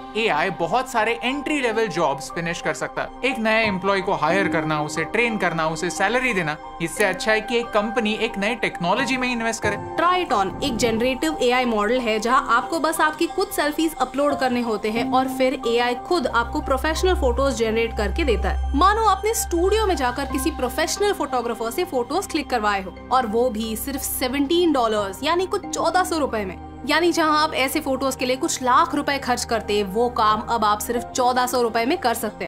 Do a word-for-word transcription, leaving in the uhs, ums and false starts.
AI बहुत सारे entry level jobs finish कर सकता है। एक नए एम्प्लॉय को हायर करना, उसे ट्रेन करना, उसे सैलरी देना, इससे अच्छा है कि एक कंपनी एक नए टेक्नोलॉजी में इन्वेस्ट करे। ट्राई इट ऑन एक जनरेटिव एआई मॉडल है जहां आपको बस आपकी कुछ सेल्फीज अपलोड करने होते हैं और फिर एआई खुद आपको प्रोफेशनल फोटोज जनरेट करके देता है। मानो अपने स्टूडियो में जाकर किसी प्रोफेशनल फोटोग्राफर से फोटोज क्लिक करवाए हो, और वो भी सिर्फ सेवनटीन डॉलर्स यानी कुछ चौदह सौ रुपए में। यानी जहां आप ऐसे फोटोज के लिए कुछ लाख रुपए खर्च करते, वो काम अब आप सिर्फ चौदह सौ रुपए में कर सकते हैं।